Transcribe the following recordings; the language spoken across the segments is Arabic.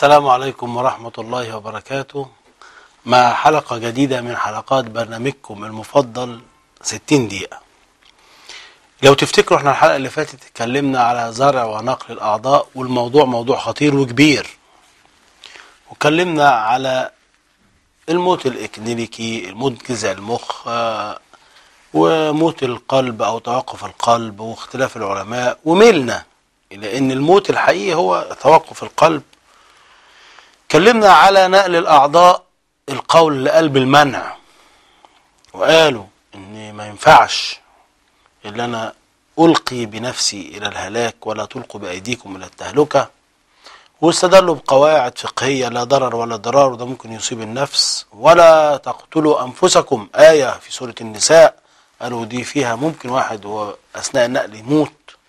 السلام عليكم ورحمة الله وبركاته، مع حلقة جديدة من حلقات برنامجكم المفضل 60 دقيقة. لو تفتكروا احنا الحلقة اللي فاتت اتكلمنا على زرع ونقل الأعضاء، والموضوع موضوع خطير وكبير، واتكلمنا على الموت الإكلينيكي، الموت جذع المخ، وموت القلب أو توقف القلب، واختلاف العلماء، وميلنا إلى أن الموت الحقيقي هو توقف القلب. اتكلمنا على نقل الأعضاء، القول لقلب المنع، وقالوا ان ما ينفعش اللي انا القي بنفسي الى الهلاك ولا تلقوا بايديكم الى التهلكه، واستدلوا بقواعد فقهيه: لا ضرر ولا ضرار، وده ممكن يصيب النفس، ولا تقتلوا انفسكم، ايه في سوره النساء قالوا دي فيها ممكن واحد هو اثناء النقل يموت،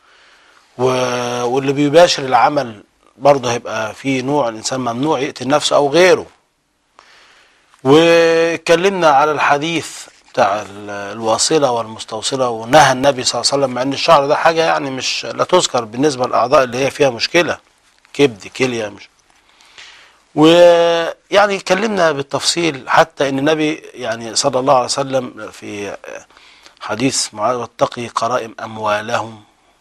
واللي بيباشر العمل برضه هيبقى في نوع الانسان ممنوع يقتل نفسه او غيره. واتكلمنا على الحديث بتاع الواصلة والمستوصلة، ونهى النبي صلى الله عليه وسلم، مع ان الشعر ده حاجة يعني مش لا تذكر بالنسبة للأعضاء اللي هي فيها مشكلة، كبد، كلية، مش. ويعني اتكلمنا بالتفصيل حتى ان النبي يعني صلى الله عليه وسلم في حديث معاذ: واتقي قرائم أموالهم،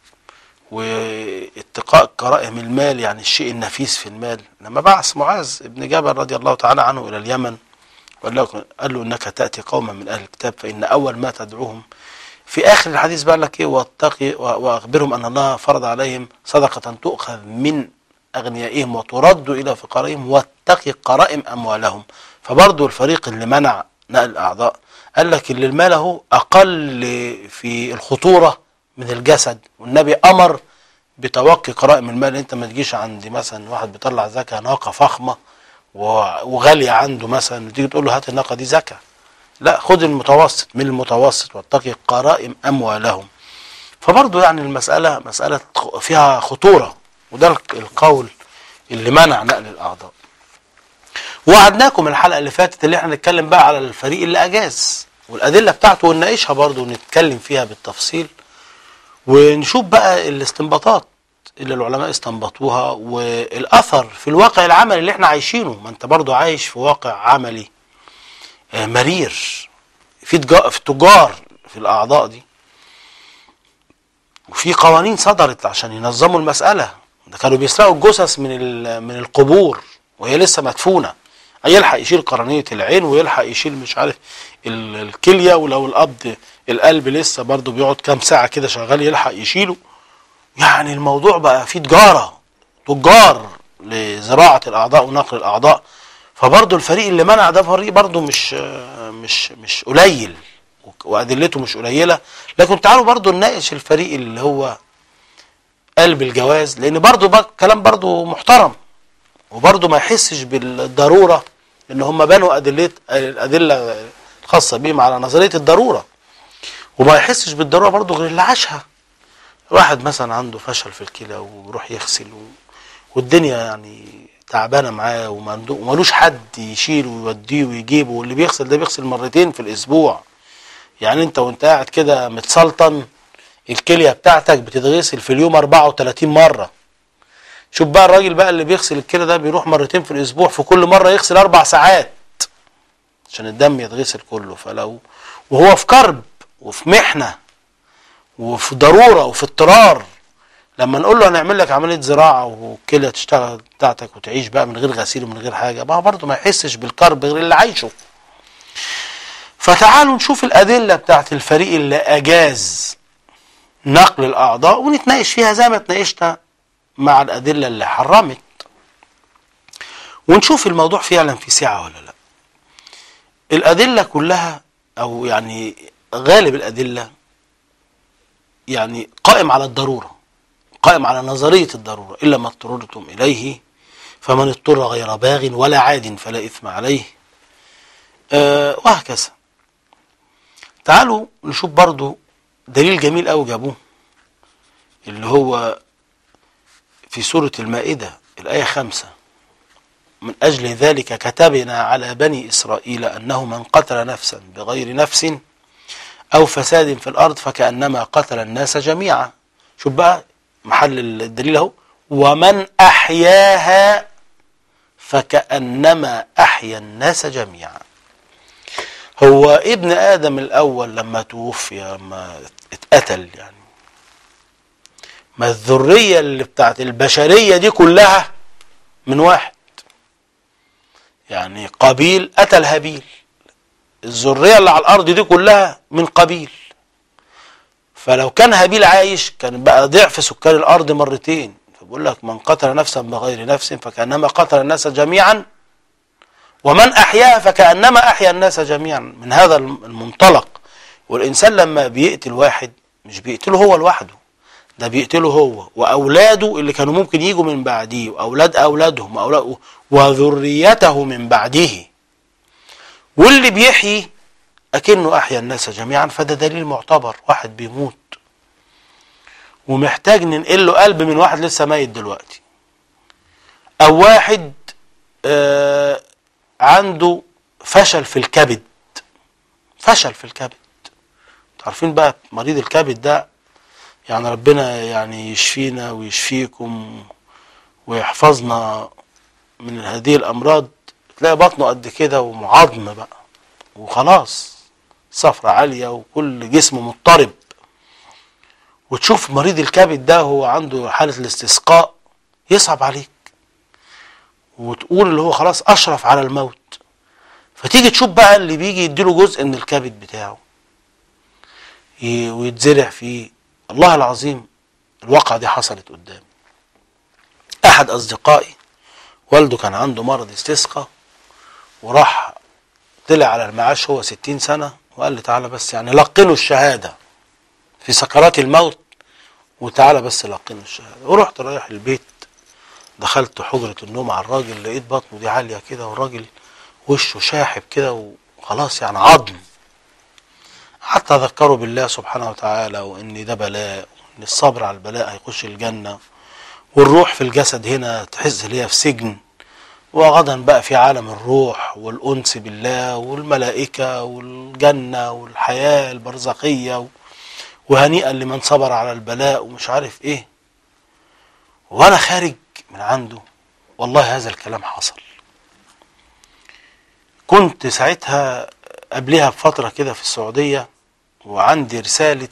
واتقاء قرائم المال يعني الشيء النفيس في المال. لما بعث معاذ ابن جبل رضي الله تعالى عنه إلى اليمن، قال له انك تأتي قوما من اهل الكتاب فان اول ما تدعوهم، في اخر الحديث بقى لك ايه: واتقي واخبرهم ان الله فرض عليهم صدقة تؤخذ من اغنيائهم وترد الى فقرائهم، واتقي قرائم اموالهم. فبرضه الفريق اللي منع نقل الاعضاء قال لك اللي المال هو اقل في الخطورة من الجسد، والنبي امر بتوقي قرائم المال. انت ما تجيش عند مثلا واحد بيطلع زكاة ناقة فخمة وغالية عنده مثلا، تيجي تقول له هات الناقة دي زكاة، لا، خد المتوسط من المتوسط، واتقي قرائم أموالهم. فبرضه يعني المسألة مسألة فيها خطورة، وده القول اللي منع نقل الأعضاء. وعدناكم الحلقة اللي فاتت اللي احنا نتكلم بقى على الفريق اللي أجاز والأدلة بتاعته، ونناقشها برضه ونتكلم فيها بالتفصيل، ونشوف بقى الاستنباطات اللي العلماء استنبطوها والأثر في الواقع العملي اللي احنا عايشينه. ما انت برضو عايش في واقع عملي مرير، في تجار في الأعضاء دي، وفي قوانين صدرت عشان ينظموا المسألة. ده كانوا بيسرقوا الجثث من القبور وهي لسه مدفونة، يلحق يشيل قرنية العين، ويلحق يشيل مش عارف الكلية، ولو القلب لسه برضو بيقعد كام ساعة كده شغال يلحق يشيله. يعني الموضوع بقى فيه تجار لزراعة الأعضاء ونقل الأعضاء. فبرضه الفريق اللي منع ده فريق برضه مش قليل، وأدلته مش قليلة. لكن تعالوا برضه نناقش الفريق اللي هو قلب الجواز، لأن برضه كلام برضه محترم، وبرضه ما يحسش بالضرورة إن هم بنوا الأدلة الخاصة بهم على نظرية الضرورة، وما يحسش بالضرورة برضه غير اللي عاشها. واحد مثلا عنده فشل في الكلى ويروح يغسل والدنيا يعني تعبانه معاه ومالوش حد يشيله ويوديه ويجيبه، واللي بيغسل ده بيغسل مرتين في الاسبوع. يعني انت وانت قاعد كده متسلطن، الكليه بتاعتك بتتغسل في اليوم 34 مره. شوف بقى الراجل بقى اللي بيغسل الكلى ده بيروح مرتين في الاسبوع، في كل مره يغسل 4 ساعات عشان الدم يتغسل كله. فلو وهو في كرب وفي محنه وفي ضرورة وفي اضطرار، لما نقول له هنعمل لك عملية زراعة وكلى تشتغل بتاعتك وتعيش بقى من غير غسيل ومن غير حاجة، بقى برضه ما يحسش بالكرب غير اللي عايشه. فتعالوا نشوف الأدلة بتاعت الفريق اللي أجاز نقل الأعضاء، ونتناقش فيها زي ما اتناقشنا مع الأدلة اللي حرمت، ونشوف الموضوع فعلا في سعة ولا لا. الأدلة كلها أو يعني غالب الأدلة يعني قائم على الضرورة، قائم على نظرية الضرورة: إلا ما اضطررتم إليه فمن اضطر غير باغ ولا عاد فلا إثم عليه، وهكذا. تعالوا نشوف برضو دليل جميل أوي جابوه، اللي هو في سورة المائدة الآية 5: من أجل ذلك كتبنا على بني إسرائيل أنه من قتل نفسا بغير نفس أو فساد في الأرض فكأنما قتل الناس جميعا. شوف بقى محل الدليل اهو: ومن أحياها فكأنما أحيا الناس جميعا. هو ابن آدم الأول لما توفي، لما اتقتل يعني، ما الذرية اللي بتاعت البشرية دي كلها من واحد، يعني قابيل قتل هابيل، الذرية اللي على الأرض دي كلها من قابيل. فلو كان هابيل عايش كان بقى ضعف سكان الأرض مرتين. فبقول لك من قتل نفسا بغير نفس فكأنما قتل الناس جميعا، ومن أحياها فكأنما أحيا الناس جميعا. من هذا المنطلق، والإنسان لما بيقتل واحد مش بيقتله هو لوحده، ده بيقتله هو وأولاده اللي كانوا ممكن يجوا من بعديه، وأولاد أولادهم وذريته من بعده. واللي بيحيي أكنه أحيا الناس جميعا. فده دليل معتبر. واحد بيموت ومحتاج ننقل له قلب من واحد لسه ميت دلوقتي، أو واحد عنده فشل في الكبد، فشل في الكبد. عارفين بقى مريض الكبد ده، يعني ربنا يعني يشفينا ويشفيكم ويحفظنا من هذه الأمراض. تلاقي بطنه قد كده ومعظم بقى وخلاص، صفرة عالية وكل جسمه مضطرب. وتشوف مريض الكبد ده هو عنده حالة الاستسقاء، يصعب عليك وتقول اللي هو خلاص أشرف على الموت. فتيجي تشوف بقى اللي بيجي يديله جزء من الكبد بتاعه ويتزرع فيه. الله العظيم الواقعة دي حصلت قدامي. أحد أصدقائي والده كان عنده مرض استسقاء، وراح طلع على المعاش هو 60 سنة، وقال لي تعالى بس يعني لقنوا الشهادة في سكرات الموت، وتعالى بس لقنوا الشهادة. ورحت رايح البيت، دخلت حجرة النوم على الراجل، لقيت بطنه دي عالية كده، والراجل وشه شاحب كده وخلاص يعني عظم. حتى ذكروا بالله سبحانه وتعالى، وان ده بلاء، وان الصبر على البلاء هيخش الجنة، والروح في الجسد هنا تحس هي في سجن، وغدا بقى في عالم الروح والأنس بالله والملائكة والجنة والحياة البرزخية، وهنيئا لمن صبر على البلاء ومش عارف ايه. وانا خارج من عنده والله هذا الكلام حصل. كنت ساعتها قبلها بفترة كده في السعودية، وعندي رسالة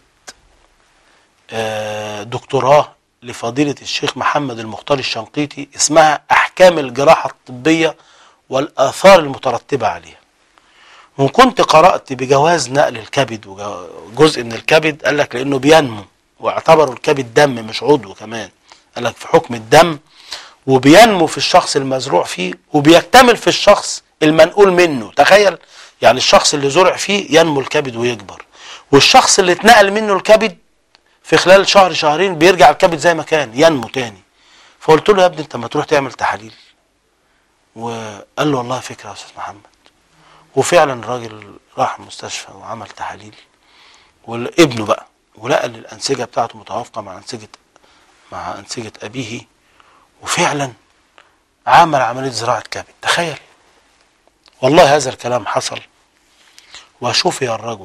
دكتوراه لفضيلة الشيخ محمد المختار الشنقيطي اسمها أحكام الجراحة الطبية والآثار المترتبة عليها. وكنت قرأت بجواز نقل الكبد، وجزء من الكبد قال لك لأنه بينمو، واعتبروا الكبد دم مش عضو كمان، قال لك في حكم الدم، وبينمو في الشخص المزروع فيه وبيكتمل في الشخص المنقول منه. تخيل يعني الشخص اللي زرع فيه ينمو الكبد ويكبر، والشخص اللي اتنقل منه الكبد في خلال شهر شهرين بيرجع الكبد زي ما كان ينمو تاني. فقلت له يا ابني انت ما تروح تعمل تحاليل. وقال له والله فكرة يا استاذ محمد. وفعلا الراجل راح المستشفى وعمل تحاليل، وابنه بقى ولقى ان الانسجه بتاعته متوافقه مع انسجه ابيه، وفعلا عمل عمليه زراعه كبد. تخيل والله هذا الكلام حصل. وشوف يا الرجل،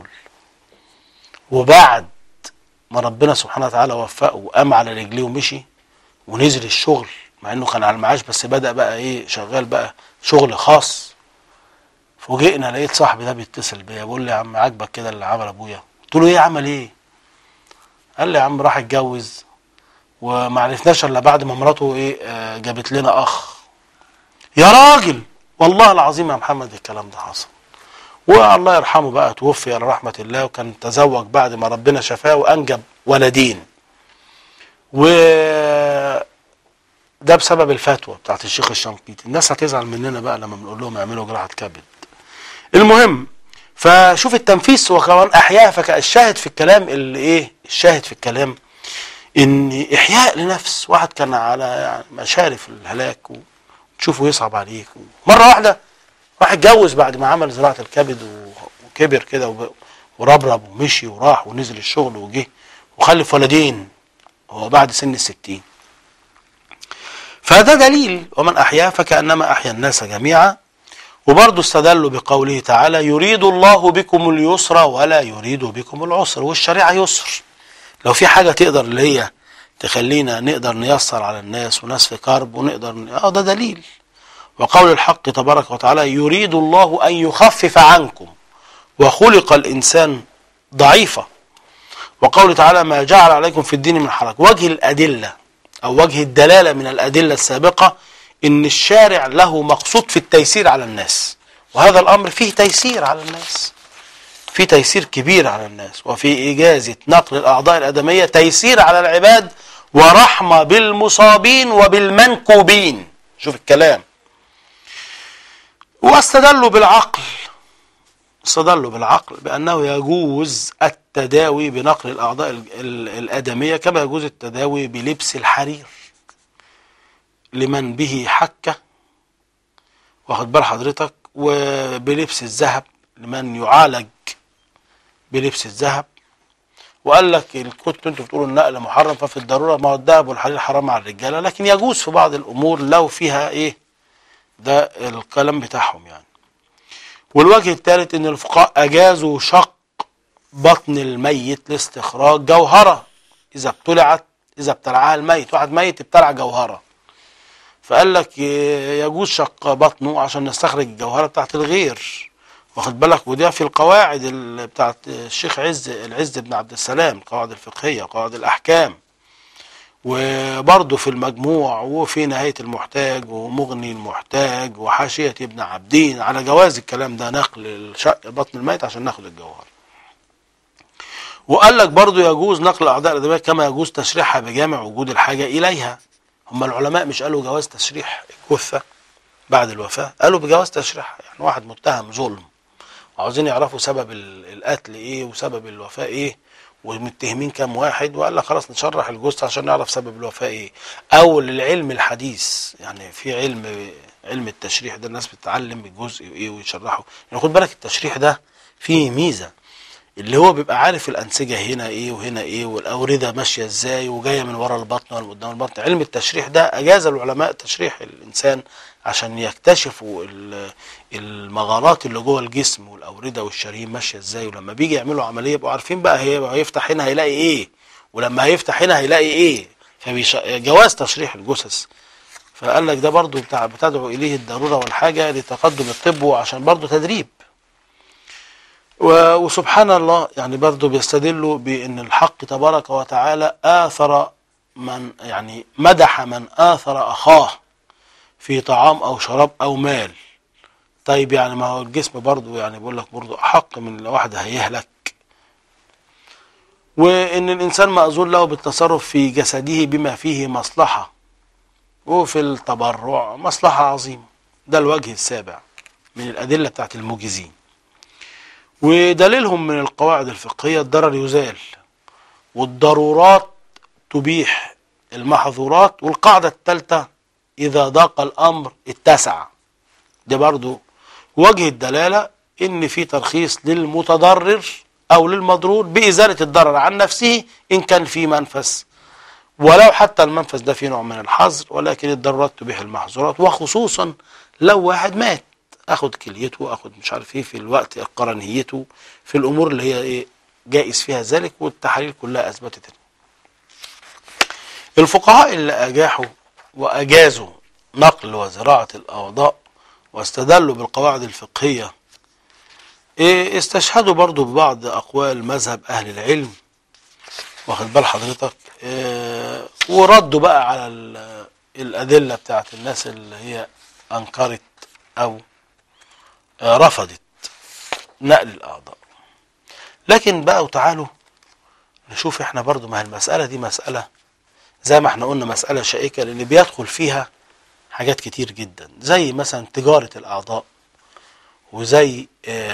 وبعد ما ربنا سبحانه وتعالى وفقه وقام على رجليه ومشي ونزل الشغل، مع انه كان على المعاش بس بدأ بقى ايه شغال بقى شغل خاص. فوجئنا لقيت صاحبي ده بيتصل بيا بيقول لي يا عم عاجبك كده اللي عمل ابويا؟ قلت له ايه عمل ايه؟ قال لي يا عم راح اتجوز وما عرفناش الا بعد ما مراته ايه جابت لنا اخ. يا راجل والله العظيم يا محمد الكلام ده حصل. والله يرحمه بقى توفي على رحمة الله، وكان تزوج بعد ما ربنا شفاه وانجب ولدين. وده بسبب الفتوى بتاعت الشيخ الشنقيطي. الناس هتزعل مننا بقى لما بنقول لهم يعملوا جراحة كبد. المهم، فشوف التنفيذ وكمان احياء. فالشاهد في الكلام اللي ايه، الشاهد في الكلام ان احياء لنفس واحد كان على يعني مشارف الهلاك، وتشوفه يصعب عليك مرة واحدة راح اتجوز بعد ما عمل زراعة الكبد وكبر كده وربرب ومشي وراح ونزل الشغل وجه وخلف ولدين هو بعد سن 60. فده دليل ومن أحيا فكأنما أحيا الناس جميعا. وبرضه استدلوا بقوله تعالى يريد الله بكم اليسر ولا يريد بكم العسر. والشريعة يسر، لو في حاجة تقدر اللي هي تخلينا نقدر نيسر على الناس وناس في كرب ونقدر ده دليل. وقول الحق تبارك وتعالى يريد الله أن يخفف عنكم وخلق الإنسان ضعيفا. وقول تعالى ما جعل عليكم في الدين من حرج. وجه الأدلة أو وجه الدلالة من الأدلة السابقة إن الشارع له مقصود في التيسير على الناس، وهذا الأمر فيه تيسير على الناس، فيه تيسير كبير على الناس، وفي إجازة نقل الأعضاء الآدمية تيسير على العباد ورحمة بالمصابين وبالمنكوبين. شوف الكلام. واستدلوا بالعقل بأنه يجوز التداوي بنقل الأعضاء الآدمية كما يجوز التداوي بلبس الحرير لمن به حكة، واخد بال حضرتك، وبلبس الذهب لمن يعالج بلبس الذهب. وقال لك كنتوا انتوا بتقولوا النقل محرم، ففي الضرورة ما هو الذهب والحرير حرام على الرجالة، لكن يجوز في بعض الأمور لو فيها ايه، ده الكلام بتاعهم يعني. والوجه الثالث ان الفقهاء اجازوا شق بطن الميت لاستخراج جوهرة اذا ابتلعها الميت، واحد ميت ابتلع جوهرة، فقال لك يجوز شق بطنه عشان نستخرج الجوهرة بتاعت الغير، واخد بالك. وده في القواعد بتاعت الشيخ العز بن عبد السلام، القواعد الفقهية، قواعد الأحكام، وبرضه في المجموع، وفي نهاية المحتاج، ومغني المحتاج، وحاشية ابن عبدين، على جواز الكلام ده، نقل شق بطن الميت عشان ناخد الجوهر. وقال لك برضه يجوز نقل الأعضاء الآدمية كما يجوز تشريحها بجامع وجود الحاجة إليها. هم العلماء مش قالوا جواز تشريح الجثة بعد الوفاة، قالوا بجواز تشريحها. يعني واحد متهم ظلم وعاوزين يعرفوا سبب القتل ايه وسبب الوفاة ايه ومتهمين كام واحد، وقال لك خلاص نشرح الجثة عشان نعرف سبب الوفاة ايه. او للعلم الحديث، يعني في علم التشريح ده الناس بتتعلم الجزء ايه ويشرحه. يعني خد بالك التشريح ده فيه ميزة، اللي هو بيبقى عارف الأنسجة هنا ايه وهنا ايه، والأوردة ماشية ازاي وجاية من ورا البطن ولا من قدام البطن. علم التشريح ده أجاز العلماء تشريح الإنسان عشان يكتشفوا المغارات اللي جوه الجسم والأوردة والشرايين ماشية ازاي، ولما بيجي يعملوا عملية يبقوا عارفين بقى هيفتح هنا هيلاقي ايه، ولما هيفتح هنا هيلاقي ايه. فجواز تشريح الجثث. فقال لك ده برضو بتدعو إليه الضرورة والحاجة لتقدم الطب، وعشان برضو تدريب. وسبحان الله يعني برضو بيستدلوا بأن الحق تبارك وتعالى آثر من، يعني مدح من آثر أخاه في طعام أو شراب أو مال. طيب يعني ما هو الجسم برضو، يعني بيقول لك برضو أحق من الواحد هيهلك، وإن الإنسان مأذون له بالتصرف في جسده بما فيه مصلحة، وفي التبرع مصلحة عظيمة. ده الوجه السابع من الأدلة بتاعت الموجزين. ودليلهم من القواعد الفقهية الضرر يزال، والضرورات تبيح المحظورات، والقاعدة الثالثة إذا ضاق الأمر اتسع. ده برضو وجه الدلالة إن في ترخيص للمتضرر أو للمضرور بإزالة الضرر عن نفسه إن كان في منفذ، ولو حتى المنفذ ده فيه نوع من الحظر، ولكن الضرورات تبيح المحظورات. وخصوصا لو واحد مات، اخد كليته، اخد مش عارف ايه في الوقت قرنيته، في الامور اللي هي ايه جائز فيها ذلك، والتحاليل كلها اثبتت. الفقهاء اللي اجاحوا واجازوا نقل وزراعة الاعضاء واستدلوا بالقواعد الفقهية استشهدوا برضو ببعض اقوال مذهب اهل العلم، واخد بال حضرتك، وردوا بقى على الادلة بتاعت الناس اللي هي انكرت او رفضت نقل الأعضاء. لكن بقى وتعالوا نشوف احنا برضو، ما هي المسألة دي مسألة زي ما احنا قلنا مسألة شائكة، لأن بيدخل فيها حاجات كتير جدا، زي مثلا تجارة الأعضاء، وزي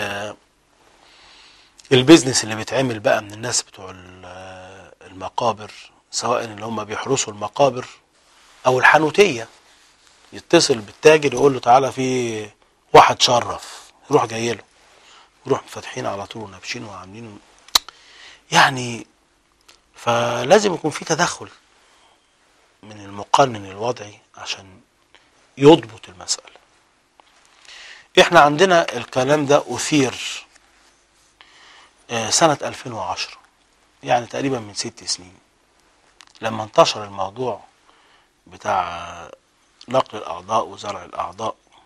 البيزنس اللي بيتعمل بقى من الناس بتوع المقابر، سواء اللي هم بيحرسوا المقابر أو الحانوتية. يتصل بالتاجر يقول له تعالى في واحد شرف، يروح جاي له، يروح فاتحين على طول ونابشين وعاملين يعني. فلازم يكون في تدخل من المقنن الوضعي عشان يضبط المسألة. احنا عندنا الكلام ده أثير سنة 2010، يعني تقريبا من 6 سنين، لما انتشر الموضوع بتاع نقل الأعضاء وزرع الأعضاء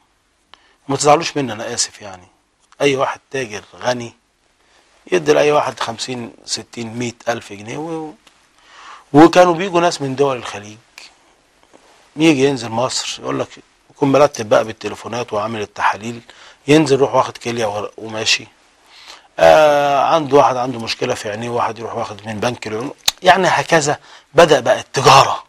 وما تزعلوش مني انا اسف يعني، اي واحد تاجر غني يدي لاي واحد 50 60 100 الف جنيه وكانوا بيجوا ناس من دول الخليج يجي ينزل مصر يقول لك يكون مرتب بقى بالتليفونات وعامل التحاليل، ينزل يروح واخد كليه وماشي. عنده واحد عنده مشكله في عينيه، واحد يروح واخد من بنك العيون، يعني هكذا بدأ بقى التجاره.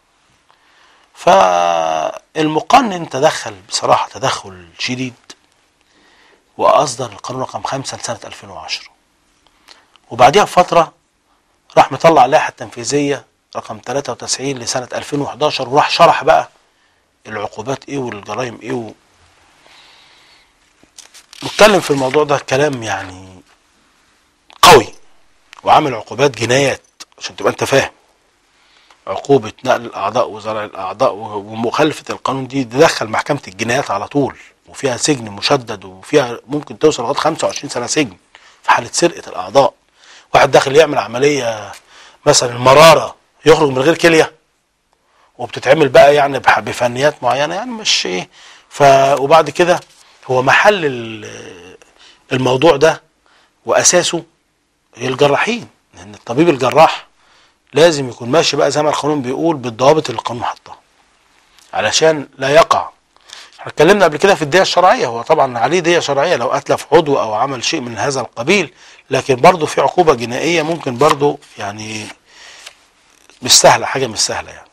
فالمقنن تدخل بصراحه تدخل شديد واصدر القانون رقم 5 لسنه 2010، وبعديها بفتره راح مطلع اللائحه التنفيذيه رقم 93 لسنه 2011، وراح شرح بقى العقوبات ايه والجرائم ايه واتكلم في الموضوع ده كلام يعني قوي، وعامل عقوبات جنايات عشان تبقى انت فاهم. عقوبة نقل الأعضاء وزرع الأعضاء ومخالفة القانون دي تدخل محكمة الجنايات على طول، وفيها سجن مشدد، وفيها ممكن توصل لغاية 25 سنة سجن في حالة سرقة الأعضاء. واحد داخل يعمل عملية مثلا المرارة يخرج من غير كلية، وبتتعمل بقى يعني بفنيات معينة يعني مش ايه. وبعد كده هو محل الموضوع ده وأساسه هي الجراحين، لأن الطبيب الجراح لازم يكون ماشي بقى زي ما القانون بيقول بالضوابط اللي القانون حطها علشان لا يقع. احنا اتكلمنا قبل كده في الدية الشرعية، هو طبعا عليه دية شرعية لو أتلف عضو أو عمل شيء من هذا القبيل، لكن برضه في عقوبة جنائية ممكن برضه يعني مش سهلة، حاجة مش سهلة يعني.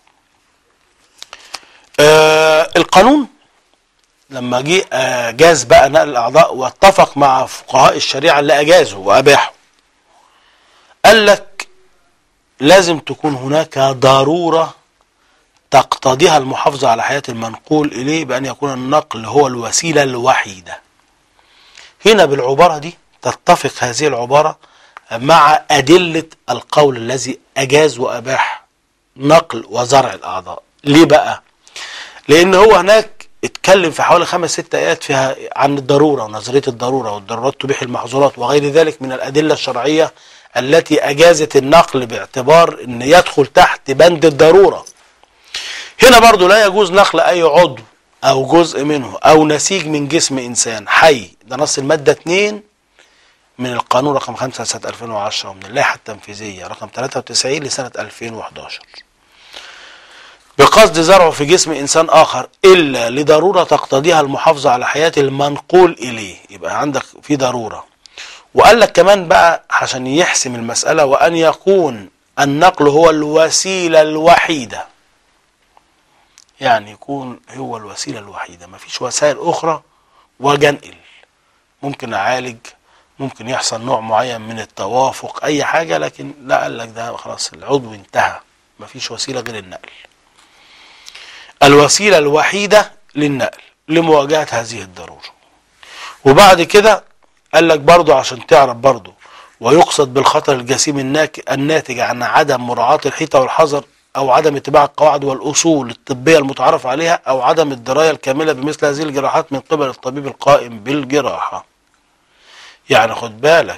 القانون لما جه أجاز بقى نقل الأعضاء واتفق مع فقهاء الشريعة اللي أجازوا وأباحوا، قال لك لازم تكون هناك ضرورة تقتضيها المحافظة على حياة المنقول إليه بأن يكون النقل هو الوسيلة الوحيدة. هنا بالعبارة دي تتفق هذه العبارة مع أدلة القول الذي أجاز وأباح نقل وزرع الأعضاء. ليه بقى؟ لأن هو هناك اتكلم في حوالي 5 6 آيات فيها عن الضرورة ونظرية الضرورة، والضرورات تبيح المحظورات وغير ذلك من الأدلة الشرعية التي أجازت النقل باعتبار أن يدخل تحت بند الضرورة. هنا برضو لا يجوز نقل أي عضو أو جزء منه أو نسيج من جسم إنسان حي، ده نص المادة 2 من القانون رقم 5 لسنة 2010 ومن اللائحة التنفيذية رقم 93 لسنة 2011، بقصد زرعه في جسم إنسان آخر إلا لضرورة تقتضيها المحافظة على حياة المنقول إليه. يبقى عندك في ضرورة. وقال لك كمان بقى عشان يحسم المسألة وأن يكون النقل هو الوسيلة الوحيدة، يعني يكون هو الوسيلة الوحيدة، مفيش وسائل أخرى واجي انقل، ممكن أعالج، ممكن يحصل نوع معين من التوافق أي حاجة، لكن لا، قال لك ده خلاص العضو انتهى، مفيش وسيلة غير النقل، الوسيلة الوحيدة للنقل لمواجهة هذه الضرورة. وبعد كده قال لك برضو عشان تعرف برضو، ويقصد بالخطر الجسيم الناتج عن عدم مراعاة الحيطة والحذر أو عدم اتباع القواعد والأصول الطبية المتعارف عليها أو عدم الدراية الكاملة بمثل هذه الجراحات من قبل الطبيب القائم بالجراحة. يعني خد بالك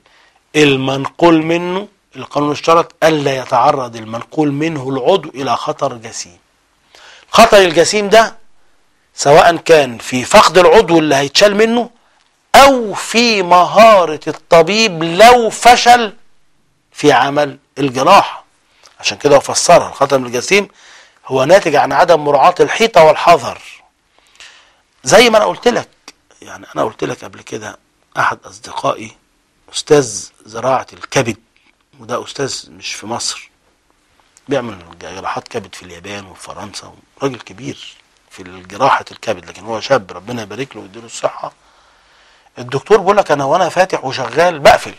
المنقول منه القانون اشترط ألا يتعرض المنقول منه العضو إلى خطر جسيم. الخطر الجسيم ده سواء كان في فقد العضو اللي هيتشال منه أو في مهارة الطبيب لو فشل في عمل الجراحة. عشان كده هو فسرها الخطر الجسيم هو ناتج عن عدم مراعاة الحيطة والحذر. زي ما أنا قلت لك، يعني أنا قلت لك قبل كده أحد أصدقائي أستاذ زراعة الكبد، وده أستاذ مش في مصر، بيعمل جراحات كبد في اليابان وفرنسا، راجل كبير في جراحة الكبد، لكن هو شاب ربنا يبارك له ويديله الصحة. الدكتور بيقول لك أنا وأنا فاتح وشغال بقفل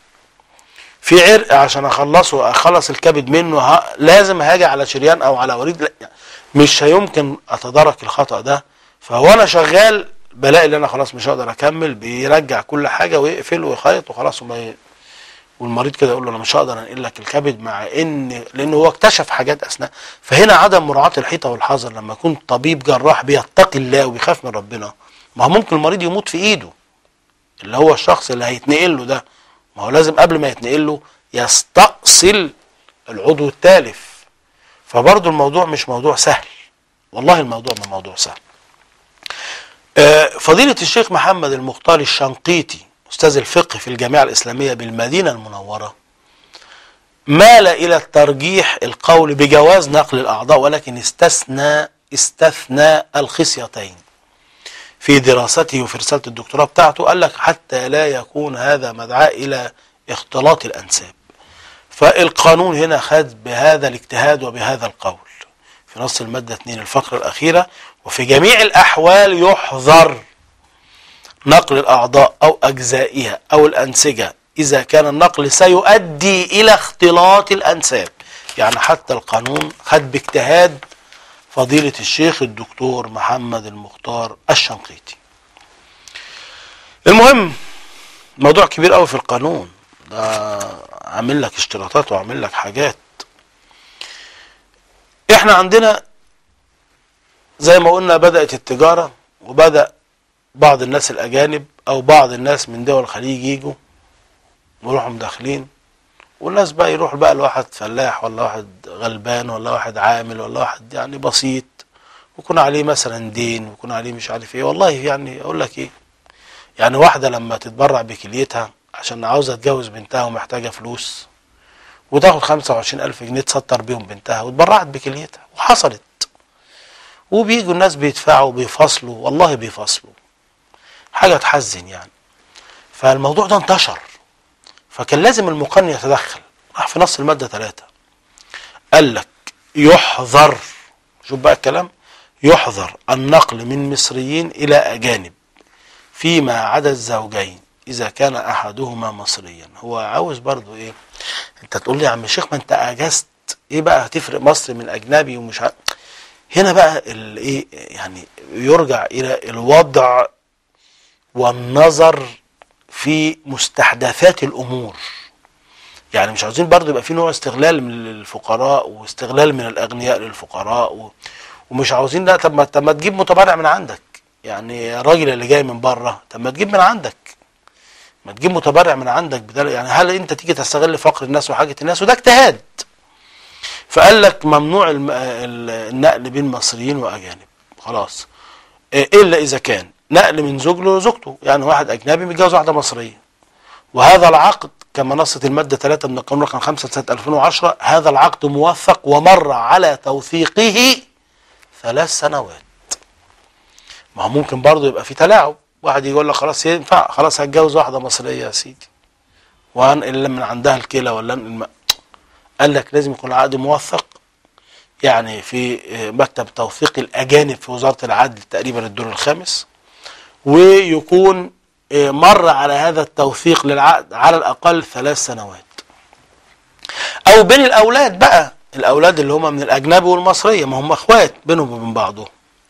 في عرق عشان أخلص الكبد منه، لازم هاجي على شريان أو على وريد، مش هيمكن أتدارك الخطأ ده. فهو أنا شغال بلاقي ان انا خلاص مش هقدر اكمل، بيرجع كل حاجه ويقفل ويخيط وخلاص، والمريض كده يقول له انا مش هقدر انقل لك الكبد، مع ان لانه هو اكتشف حاجات اثناء. فهنا عدم مراعاه الحيطه والحذر، لما يكون طبيب جراح بيتقي الله وبيخاف من ربنا، ما هو ممكن المريض يموت في ايده اللي هو الشخص اللي هيتنقل له ده، ما هو لازم قبل ما يتنقل له يستأصل العضو التالف. فبرضه الموضوع مش موضوع سهل، والله الموضوع ما موضوع سهل. فضيلة الشيخ محمد المختار الشنقيطي أستاذ الفقه في الجامعة الإسلامية بالمدينة المنورة مال إلى الترجيح القول بجواز نقل الأعضاء، ولكن استثنى الخصيتين في دراسته وفي رسالة الدكتوراه بتاعته. قال لك حتى لا يكون هذا مدعاة إلى اختلاط الأنساب. فالقانون هنا خد بهذا الاجتهاد وبهذا القول في نص المادة 2 الفقرة الأخيرة: وفي جميع الأحوال يحظر نقل الأعضاء أو أجزائها أو الأنسجة إذا كان النقل سيؤدي إلى اختلاط الأنساب. يعني حتى القانون خد باجتهاد فضيلة الشيخ الدكتور محمد المختار الشنقيطي. المهم موضوع كبير قوي في القانون ده، عامل لك اشتراطات وعامل لك حاجات. احنا عندنا زي ما قلنا بدأت التجارة، وبدأ بعض الناس الأجانب أو بعض الناس من دول الخليج يجوا ويروحوا مداخلين، والناس بقى يروح بقى لواحد فلاح ولا واحد غلبان ولا واحد عامل ولا واحد يعني بسيط، ويكون عليه مثلا دين ويكون عليه مش عارف ايه. والله يعني اقول لك ايه، يعني واحدة لما تتبرع بكليتها عشان عاوزة تجوز بنتها ومحتاجة فلوس، وتاخد 25,000 جنيه تسطر بيهم بنتها، واتبرعت بكليتها وحصلت، وبيجوا الناس بيدفعوا وبيفصلوا، والله بيفصلوا، حاجة تحزن يعني. فالموضوع ده انتشر، فكان لازم المقنن يتدخل. راح في نص المادة 3 قال لك يحظر، شوف بقى الكلام، يحظر النقل من مصريين إلى أجانب فيما عدا الزوجين إذا كان أحدهما مصريا. هو عاوز برضو إيه؟ أنت تقول لي يا عم الشيخ ما أنت أجزت، إيه بقى هتفرق مصري من أجنبي ومش عارف. هنا بقى الإيه يعني يرجع إلى الوضع والنظر في مستحدثات الأمور. يعني مش عاوزين برضو يبقى في نوع استغلال من الفقراء واستغلال من الأغنياء للفقراء ومش عاوزين لا. طب ما تجيب متبرع من عندك، يعني الراجل اللي جاي من بره، طب ما تجيب من عندك، ما تجيب متبرع من عندك بدل. يعني هل انت تيجي تستغل فقر الناس وحاجة الناس؟ وده اجتهاد. فقال لك ممنوع النقل بين مصريين واجانب خلاص، الا اذا كان نقل من زوج لزوجته، يعني واحد اجنبي متجوز واحده مصريه، وهذا العقد كما نصت الماده 3 من القانون رقم 5 سنه 2010، هذا العقد موثق ومر على توثيقه 3 سنوات. ما هو ممكن برضه يبقى في تلاعب، واحد يقول لك خلاص ينفع، خلاص هتجوز واحده مصريه يا سيدي وهنقل من عندها الكلى ولا قال لك لازم يكون العقد موثق، يعني في مكتب توثيق الأجانب في وزارة العدل تقريبا الدور الخامس، ويكون مر على هذا التوثيق للعقد على الأقل 3 سنوات. أو بين الأولاد بقى، الأولاد اللي هم من الأجنبي والمصرية، ما هم أخوات بينهم وبين بعضهم.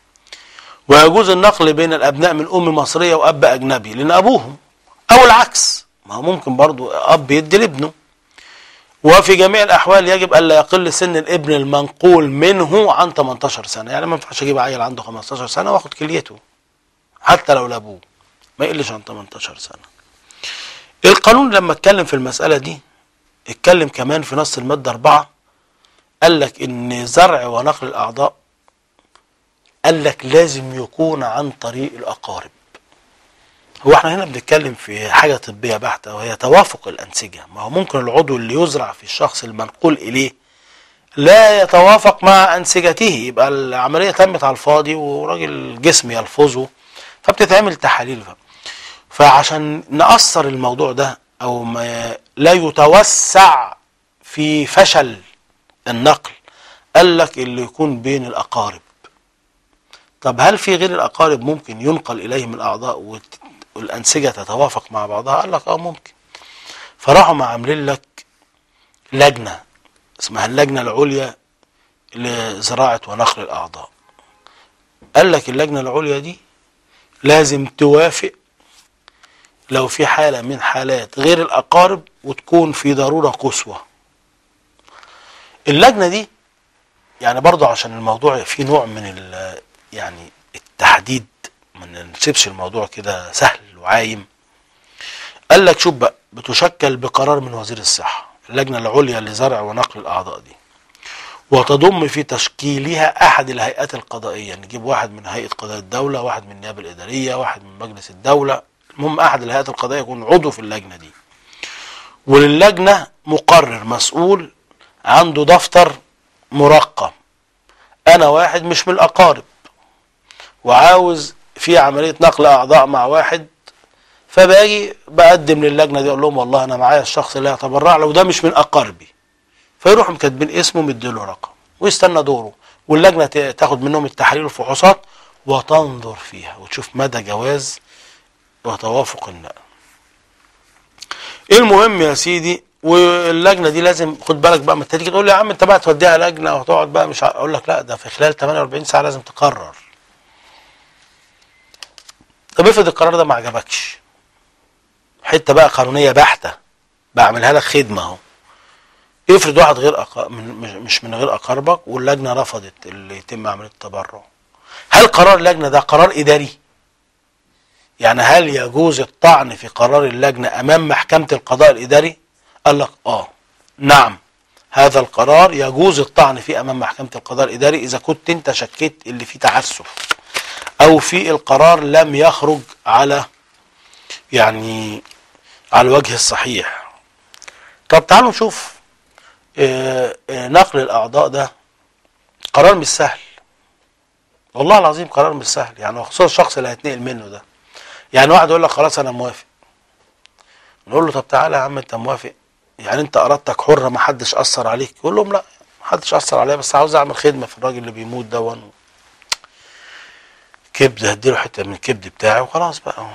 ويجوز النقل بين الأبناء من أم مصرية وأب أجنبي لأن أبوهم، أو العكس، ما هو ممكن برضو أب يدي لابنه. وفي جميع الأحوال يجب ألا يقل سن الابن المنقول منه عن 18 سنة. يعني ما ينفعش أجيب عيل عنده 15 سنة وآخد كليته حتى لو لأبوه، ما يقلش عن 18 سنة. القانون لما اتكلم في المسألة دي اتكلم كمان في نص المادة 4، قال لك إن زرع ونقل الأعضاء قال لك لازم يكون عن طريق الأقارب. هو احنا هنا بنتكلم في حاجة طبية بحتة وهي توافق الأنسجة. ما هو ممكن العضو اللي يزرع في الشخص المنقول إليه لا يتوافق مع أنسجته، يبقى العملية تمت على الفاضي وراجل الجسم يلفظه، فبتتعمل تحاليل. فعشان نأثر الموضوع ده أو ما لا يتوسع في فشل النقل، قال لك اللي يكون بين الأقارب. طب هل في غير الأقارب ممكن ينقل إليهم الأعضاء والأنسجة تتوافق مع بعضها؟ قال لك ممكن. فراحوا عاملين لك لجنة اسمها اللجنة العليا لزراعة ونقل الأعضاء. قال لك اللجنة العليا دي لازم توافق لو في حالة من حالات غير الأقارب وتكون في ضرورة قصوى. اللجنة دي يعني برضو عشان الموضوع فيه نوع من يعني التحديد، ما نسيبش الموضوع كده سهل وعايم. قال لك شوف بقى، بتشكل بقرار من وزير الصحة اللجنة العليا لزرع ونقل الأعضاء دي، وتضم في تشكيلها أحد الهيئات القضائية. نجيب واحد من هيئة قضاء الدولة، واحد من النيابة الإدارية، واحد من مجلس الدولة، المهم أحد الهيئات القضائية يكون عضو في اللجنة دي. وللجنة مقرر مسؤول عنده دفتر مرقم. أنا واحد مش من الأقارب وعاوز في عملية نقل أعضاء مع واحد، فباجي بقدم للجنة دي أقول لهم والله أنا معايا الشخص اللي هيتبرع له وده مش من أقاربي، فيروحوا مكاتبين اسمه مديله رقم ويستنى دوره، واللجنة تاخد منهم التحاليل والفحوصات وتنظر فيها وتشوف مدى جواز وتوافق النقل. المهم يا سيدي، واللجنة دي لازم خد بالك بقى، ما تيجي تقول لي يا عم انت بقى توديها لجنة وتقعد بقى مش اقول لك لا، ده في خلال 48 ساعة لازم تقرر. طب افرض القرار ده ما عجبكش، حتة بقى قانونية بحتة بعملها لك خدمة اهو. افرض واحد غير مش من غير اقاربك واللجنة رفضت اللي يتم عملية التبرع، هل قرار اللجنة ده قرار اداري؟ يعني هل يجوز الطعن في قرار اللجنة امام محكمة القضاء الاداري؟ قال لك نعم، هذا القرار يجوز الطعن فيه امام محكمة القضاء الاداري اذا كنت انت شكيت اللي فيه تعسف او في القرار لم يخرج على على الوجه الصحيح. طب تعالوا نشوف نقل الاعضاء ده قرار مش سهل، والله العظيم قرار مش سهل، يعني خصوصا الشخص اللي هيتنقل منه ده. يعني واحد يقول لك خلاص انا موافق، نقول له طب تعالى يا عم انت موافق، يعني انت ارادتك حرة ما حدش اثر عليك؟ يقول لهم لا ما حدش اثر عليا، بس عاوز اعمل خدمة في الراجل اللي بيموت ده، كبد هديله حتة من الكبد بتاعي وخلاص بقى.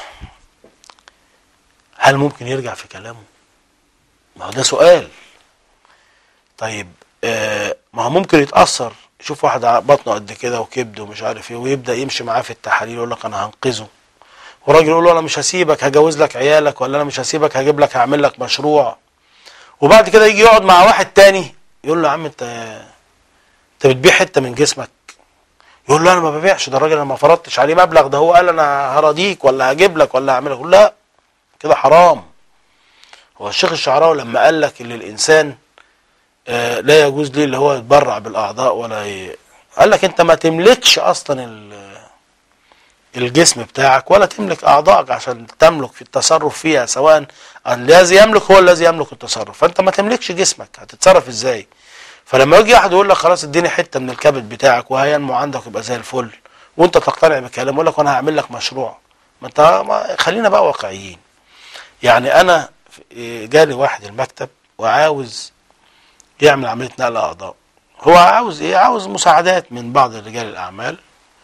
هل ممكن يرجع في كلامه؟ ما هو ده سؤال. طيب ما هو ممكن يتأثر، يشوف واحد بطنه قد كده وكبده ومش عارف ايه ويبدأ يمشي معاه في التحاليل يقول لك انا هنقذه، وراجل يقول له انا مش هسيبك هجوز لك عيالك، ولا انا مش هسيبك هجيب لك هعمل لك مشروع، وبعد كده يجي يقعد مع واحد تاني يقول له يا عم انت بتبيع حتة من جسمك، يقول له انا ما ببيعش، ده الراجل انا ما فرضتش عليه مبلغ، ده هو قال انا هراضيك ولا هجيب لك ولا هعمل لك. يقول لا كده حرام. هو الشيخ الشعراوي لما قال لك ان الانسان لا يجوز ليه اللي هو يتبرع بالاعضاء قال لك انت ما تملكش اصلا الجسم بتاعك ولا تملك اعضائك عشان تملك في التصرف فيها، سواء الذي يملك هو الذي يملك التصرف، فانت ما تملكش جسمك هتتصرف ازاي؟ فلما يجي واحد يقول لك خلاص اديني حته من الكبد بتاعك وهينمو عندك يبقى زي الفل، وانت تقتنع بكلامه يقول لك وانا هعمل لك مشروع، ما انت خلينا بقى واقعيين. يعني انا جالي واحد المكتب وعاوز يعمل عمليه نقل اعضاء، هو عاوز ايه؟ عاوز مساعدات من بعض رجال الاعمال،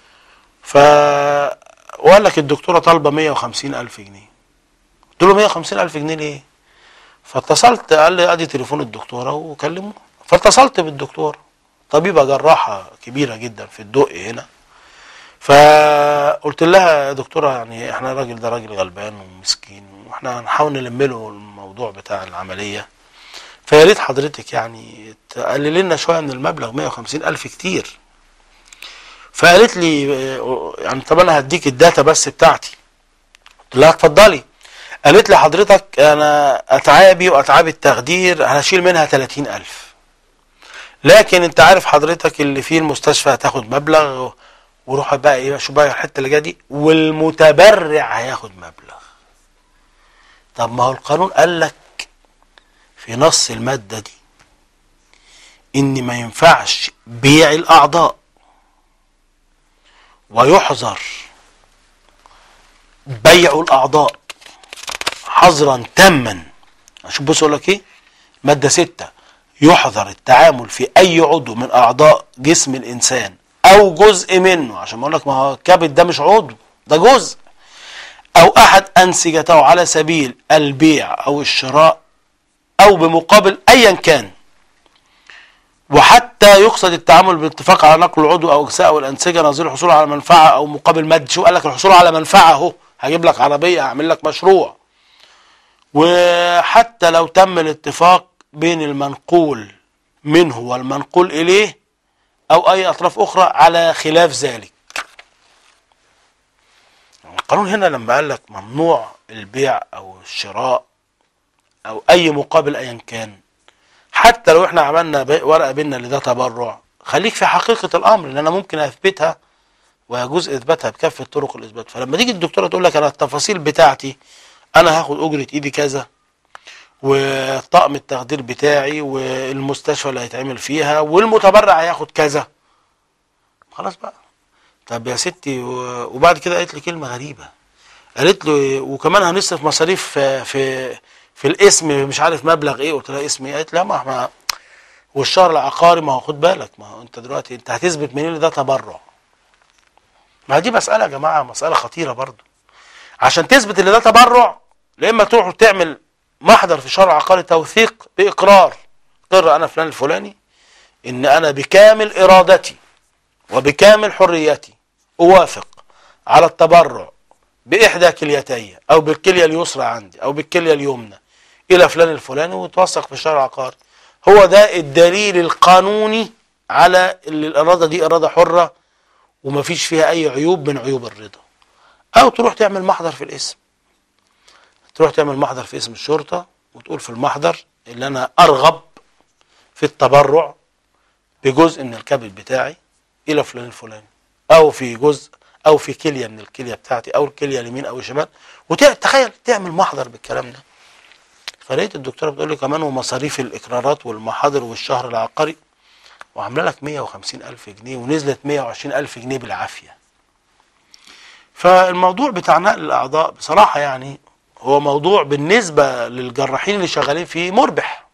وقال لك الدكتوره طالبه 150,000 جنيه. قلت له 150,000 جنيه ليه؟ فاتصلت، قال لي ادي تليفون الدكتوره وكلمه، فاتصلت بالدكتوره، طبيبه جراحه كبيره جدا في الدقي هنا، فقلت لها يا دكتوره يعني احنا الراجل ده راجل غلبان ومسكين واحنا هنحاول نلم له الموضوع بتاع العمليه، فيا ريت حضرتك يعني تقلل لنا شويه من المبلغ، 150,000 كتير. فقالت لي يعني طب انا هديك الداتا بس بتاعتي. قلت لها اتفضلي. قالت لي حضرتك انا اتعابي واتعاب التخدير هشيل منها 30,000، لكن انت عارف حضرتك اللي فيه المستشفى هتاخد مبلغ، وروح بقى ايه شو بقى الحته اللي جايه دي، والمتبرع هياخد مبلغ. طب ما هو القانون قال لك في نص الماده دي ان ما ينفعش بيع الاعضاء، ويحظر بيع الاعضاء حظرا تاما. شوف بص اقول لك ايه، ماده 6 يحظر التعامل في اي عضو من اعضاء جسم الانسان او جزء منه، عشان ما اقول لك ما هو الكبد ده مش عضو ده جزء، او احد انسجته على سبيل البيع او الشراء او بمقابل ايا كان، وحتى يقصد التعامل باتفاق على نقل العضو او اجزاء او الانسجه نظير الحصول على منفعه او مقابل مادي. شو قال لك؟ الحصول على منفعه اهو، هجيب لك عربيه هعمل لك مشروع. وحتى لو تم الاتفاق بين المنقول منه والمنقول اليه او اي اطراف اخرى على خلاف ذلك. القانون هنا لما قال لك ممنوع البيع او الشراء او اي مقابل ايا كان، حتى لو احنا عملنا ورقه بينا اللي ده تبرع، خليك في حقيقه الامر، ان انا ممكن اثبتها ويجوز اثباتها بكافه طرق الاثبات. فلما تيجي الدكتوره تقول لك انا التفاصيل بتاعتي، انا هاخد اجره ايدي كذا، وطقم التخدير بتاعي، والمستشفى اللي هيتعمل فيها، والمتبرع هياخد كذا، خلاص بقى. طب يا ستي، وبعد كده قالت لي كلمه غريبه، قالت له وكمان هنصرف مصاريف في الاسم مش عارف مبلغ ايه. قلت لها اسم ايه؟ قالت لا، ما والشهر العقاري، ما هو خد بالك، ما هو انت دلوقتي انت هتثبت منين ده تبرع؟ ما دي مساله يا جماعه، مساله خطيره برضو. عشان تثبت ان ده تبرع، لا اما تروح تعمل محضر في الشهر العقاري توثيق باقرار، اقر انا فلان الفلاني ان انا بكامل ارادتي وبكامل حريتي اوافق على التبرع باحدى كليتي او بالكليه اليسرى عندي او بالكليه اليمنى الى فلان الفلاني، وتوثق في الشهر العقاري. هو ده الدليل القانوني على ان الاراده دي اراده حره ومفيش فيها اي عيوب من عيوب الرضا. او تروح تعمل محضر في الاسم، تروح تعمل محضر في اسم الشرطه وتقول في المحضر اللي انا ارغب في التبرع بجزء من الكبد بتاعي الى فلان الفلاني، او في جزء او في كليه من الكليه بتاعتي، او الكليه اليمين او الشمال، وتخيل تعمل محضر بالكلام ده. فلقيت الدكتوره بتقول لي كمان ومصاريف الاقرارات والمحاضر والشهر العقاري، وعامله لك 150,000 جنيه، ونزلت 120,000 جنيه بالعافيه. فالموضوع بتاع نقل الاعضاء بصراحه يعني هو موضوع بالنسبه للجراحين اللي شغالين فيه مربح،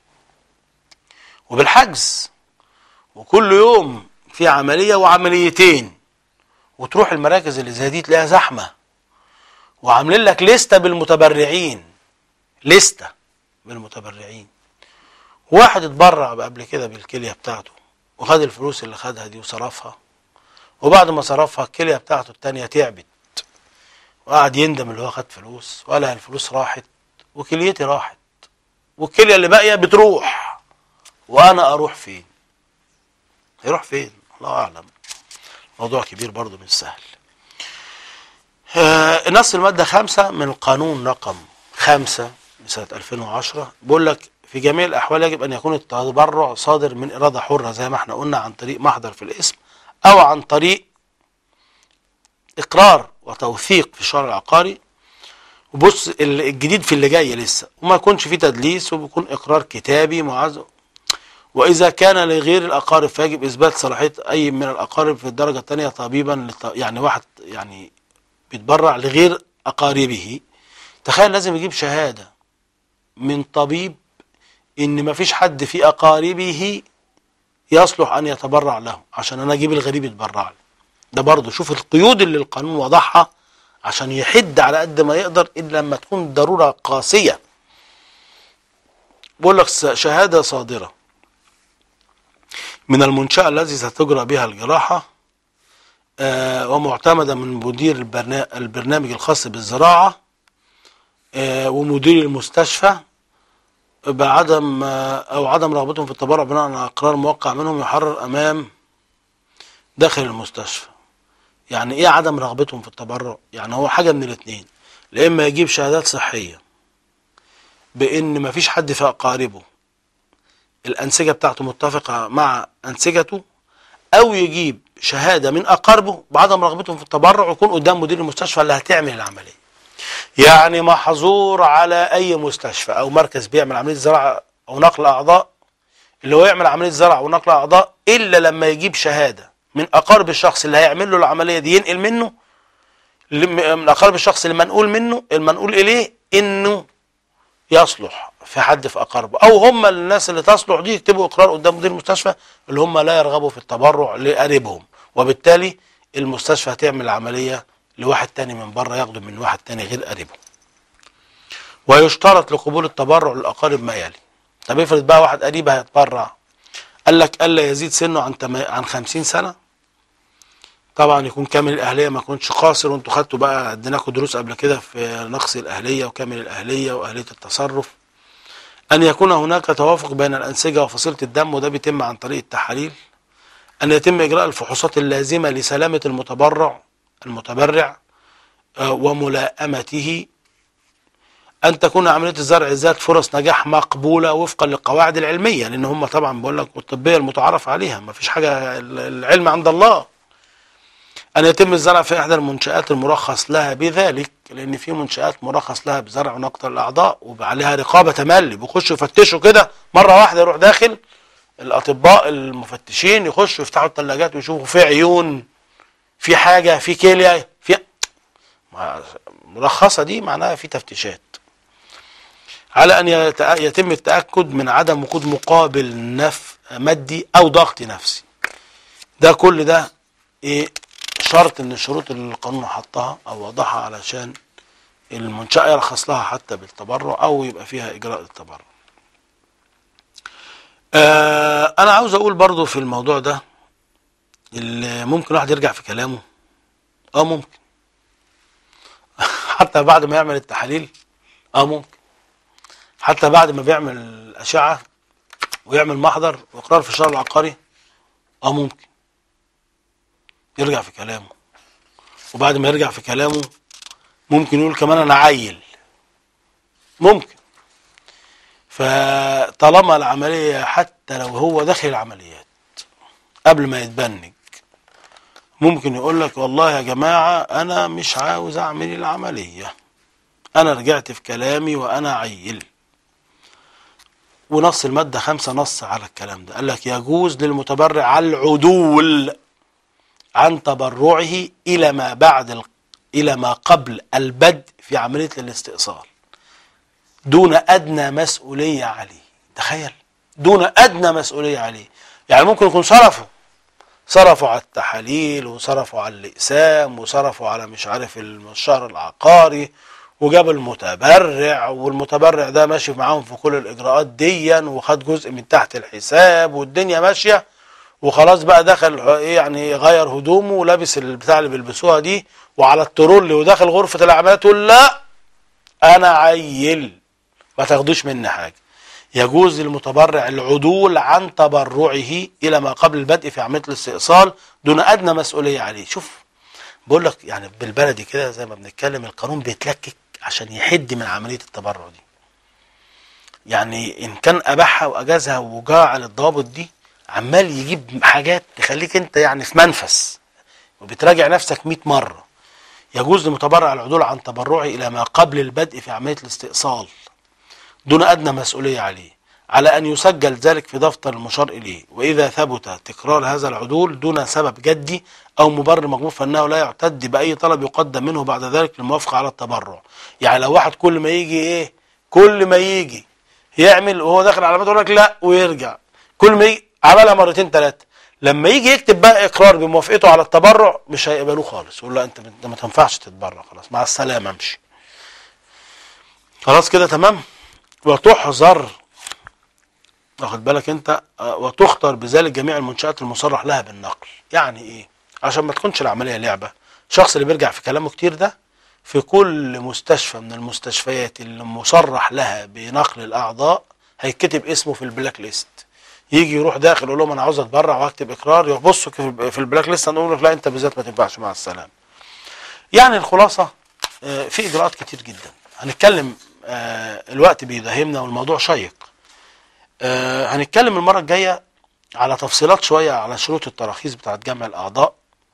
وبالحجز، وكل يوم في عمليه وعمليتين، وتروح المراكز اللي زي دي تلاقيها زحمه، وعاملين لك لسته بالمتبرعين، لسته بالمتبرعين. واحد اتبرع قبل كده بالكليه بتاعته وخد الفلوس اللي خدها دي وصرفها، وبعد ما صرفها الكليه بتاعته التانيه تعبت، وقعد يندم اللي هو خد فلوس، ولا الفلوس راحت وكليتي راحت، والكليه اللي باقيه بتروح، وانا اروح فين؟ هيروح فين؟ الله اعلم. موضوع كبير برضو مش سهل. نص الماده 5 من القانون رقم 5 لسنه 2010 بيقول لك في جميع الاحوال يجب ان يكون التبرع صادر من اراده حره، زي ما احنا قلنا، عن طريق محضر في الاسم او عن طريق اقرار وتوثيق في الشهر العقاري. وبص الجديد في اللي جاي لسه، وما يكونش فيه تدليس، وبيكون اقرار كتابي معز. واذا كان لغير الاقارب فيجب اثبات صلاحيه اي من الاقارب في الدرجه الثانيه طبيبا، يعني واحد يعني بيتبرع لغير اقاربه، تخيل لازم يجيب شهاده من طبيب ان ما فيش حد في اقاربه يصلح ان يتبرع له، عشان انا اجيب الغريب يتبرع لي. ده برضه شوف القيود اللي القانون وضعها عشان يحد على قد ما يقدر، الا لما تكون ضروره قاسيه. بقول لك شهاده صادره من المنشأة التي ستجرى بها الجراحة، ومعتمدة من مدير البرنامج الخاص بالزراعة، ومدير المستشفى، بعدم أو عدم رغبتهم في التبرع بناء على قرار موقع منهم يحرر أمام داخل المستشفى. يعني إيه عدم رغبتهم في التبرع؟ يعني هو حاجة من الاثنين، لا إما يجيب شهادات صحية بإن مفيش حد في أقاربه الأنسجة بتاعته متفقة مع أنسجته، أو يجيب شهادة من أقاربه بعدم رغبتهم في التبرع ويكون قدام مدير المستشفى اللي هتعمل العملية. يعني محظور على أي مستشفى أو مركز بيعمل عملية زراعة أو نقل أعضاء، اللي هو يعمل عملية زراعة ونقل أعضاء، إلا لما يجيب شهادة من أقارب الشخص اللي هيعمل له العملية دي، ينقل منه من أقارب الشخص المنقول إليه إنه يصلح في حد في أقاربه، أو هم الناس اللي تصلح دي يكتبوا إقرار قدام مدير المستشفى اللي هم لا يرغبوا في التبرع لقريبهم، وبالتالي المستشفى هتعمل العملية لواحد تاني من بره ياخده من واحد تاني غير قريبه. ويشترط لقبول التبرع للأقارب ما يلي. طب افرض بقى واحد قريب هيتبرع، قال لك ألا يزيد سنه عن 50 سنة، طبعا يكون كامل الأهلية ما يكونش قاصر، وانتوا خدتوا بقى اديناكم دروس قبل كده في نقص الأهلية وكامل الأهلية وأهلية التصرف. أن يكون هناك توافق بين الأنسجة وفصيلة الدم، وده بيتم عن طريق التحاليل. أن يتم إجراء الفحوصات اللازمة لسلامة المتبرع وملائمته. أن تكون عملية الزرع ذات فرص نجاح مقبولة وفقا للقواعد العلمية، لأن هم طبعا بقول لك الطبية المتعارف عليها، ما فيش حاجة، العلم عند الله. أن يتم الزرع في إحدى المنشآت المرخص لها بذلك، لأن في منشآت مرخص لها بزرع ونقل الأعضاء وعليها رقابة تملي، بيخشوا يفتشوا كده مرة واحدة، يروح داخل الأطباء المفتشين يخشوا يفتحوا الثلاجات ويشوفوا في عيون، في حاجة، في كلية، في مرخصة، دي معناها في تفتيشات. على أن يتم التأكد من عدم وجود مقابل مادي أو ضغط نفسي. ده كل ده إيه؟ شرط من الشروط اللي القانون حطها أو وضعها علشان المنشأة يرخص لها حتى بالتبرع أو يبقى فيها إجراء التبرع. أنا عاوز أقول برضو في الموضوع ده اللي ممكن واحد يرجع في كلامه، ممكن حتى بعد ما يعمل التحاليل، ممكن حتى بعد ما بيعمل الأشعة ويعمل محضر وإقرار في الشهر العقاري، ممكن يرجع في كلامه. وبعد ما يرجع في كلامه ممكن يقول كمان أنا عيل، ممكن. فطالما العملية حتى لو هو داخل العمليات قبل ما يتبنج ممكن يقول لك والله يا جماعة أنا مش عاوز أعمل العملية، أنا رجعت في كلامي وأنا عيل. ونص المادة 5 نص على الكلام ده، قال لك يجوز للمتبرع العدول عن تبرعه إلى ما قبل البدء في عملية الاستئصال دون أدنى مسؤولية عليه. تخيل، دون أدنى مسؤولية عليه. يعني ممكن يكون صرفوا على التحاليل وصرفوا على الإقسام وصرفوا على مش عارف الشهر العقاري، وجاب المتبرع، والمتبرع ده ماشي معاهم في كل الإجراءات ديا وخد جزء من تحت الحساب والدنيا ماشية، وخلاص بقى دخل يعني غير هدومه ولابس البتاع اللي بيلبسوها دي وعلى الترول وداخل غرفة العمليات، يقول لا أنا عيل ما تاخدوش مني حاجة. يجوز للمتبرع العدول عن تبرعه إلى ما قبل البدء في عملية الاستئصال دون أدنى مسؤولية عليه. شوف بقول لك يعني بالبلدي كده زي ما بنتكلم، القانون بيتلكك عشان يحد من عملية التبرع دي. يعني إن كان أباحها وأجازها وجاعل الضوابط دي، عمال يجيب حاجات تخليك أنت يعني في منفس وبتراجع نفسك 100 مرة. يجوز للمتبرع العدول عن تبرعه إلى ما قبل البدء في عملية الاستئصال دون أدنى مسؤولية عليه، على أن يسجل ذلك في دفتر المشار إليه. وإذا ثبت تكرار هذا العدول دون سبب جدي أو مبرر مقبول فإنه لا يعتد بأي طلب يقدم منه بعد ذلك للموافقة على التبرع. يعني لو واحد كل ما يجي يعمل وهو داخل علامات يقول لك لا ويرجع، كل ما يجي عملها مرتين 3، لما يجي يكتب بقى إقرار بموافقته على التبرع مش هيقبلوه خالص، يقول لا أنت ما تنفعش تتبرع، خلاص مع السلامة امشي. خلاص كده تمام. وتحظر، واخد بالك انت، وتختار بذلك جميع المنشآت المصرح لها بالنقل. يعني ايه؟ عشان ما تكونش العملية لعبة. الشخص اللي بيرجع في كلامه كتير ده في كل مستشفى من المستشفيات اللي مصرح لها بنقل الأعضاء هيتكتب اسمه في البلاك ليست. يجي يروح داخل يقول لهم انا عاوز اتبرع واكتب اقرار، يبصوا في البلاك ليست نقول له لا انت بالذات ما تنفعش مع السلامة. يعني الخلاصة في اجراءات كتير جدا هنتكلم، الوقت بيداهمنا والموضوع شيق. هنتكلم المرة الجاية على تفصيلات شوية على شروط التراخيص بتاعت جمع الأعضاء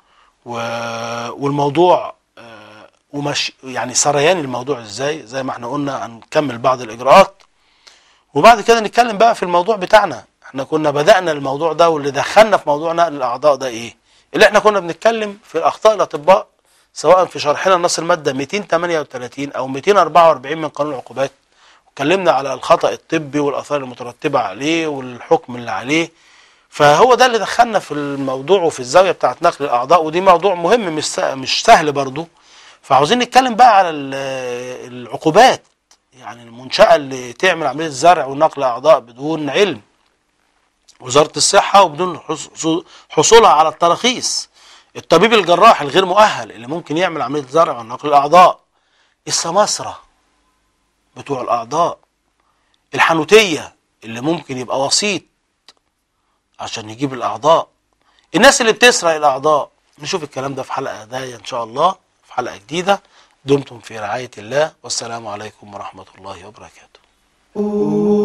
والموضوع يعني سريان الموضوع ازاي، زي ما احنا قلنا هنكمل بعض الإجراءات، وبعد كده نتكلم بقى في الموضوع بتاعنا. احنا كنا بدأنا الموضوع ده واللي دخلنا في موضوع نقل الأعضاء ده ايه اللي احنا كنا بنتكلم في أخطاء الأطباء، سواء في شرحنا النص المادة 238 أو 244 من قانون العقوبات. اتكلمنا على الخطأ الطبي والآثار المترتبة عليه والحكم اللي عليه. فهو ده اللي دخلنا في الموضوع وفي الزاوية بتاعت نقل الأعضاء، ودي موضوع مهم مش سهل برضو. فعاوزين نتكلم بقى على العقوبات، يعني المنشأة اللي تعمل عملية زرع ونقل أعضاء بدون علم وزارة الصحة وبدون حصولها على التراخيص، الطبيب الجراح الغير مؤهل اللي ممكن يعمل عملية زرع ونقل الأعضاء، السماسرة بتوع الأعضاء، الحانوتية اللي ممكن يبقى وسيط عشان يجيب الأعضاء، الناس اللي بتسرق الأعضاء. نشوف الكلام ده في حلقة جاية إن شاء الله، في حلقة جديدة. دمتم في رعاية الله، والسلام عليكم ورحمة الله وبركاته.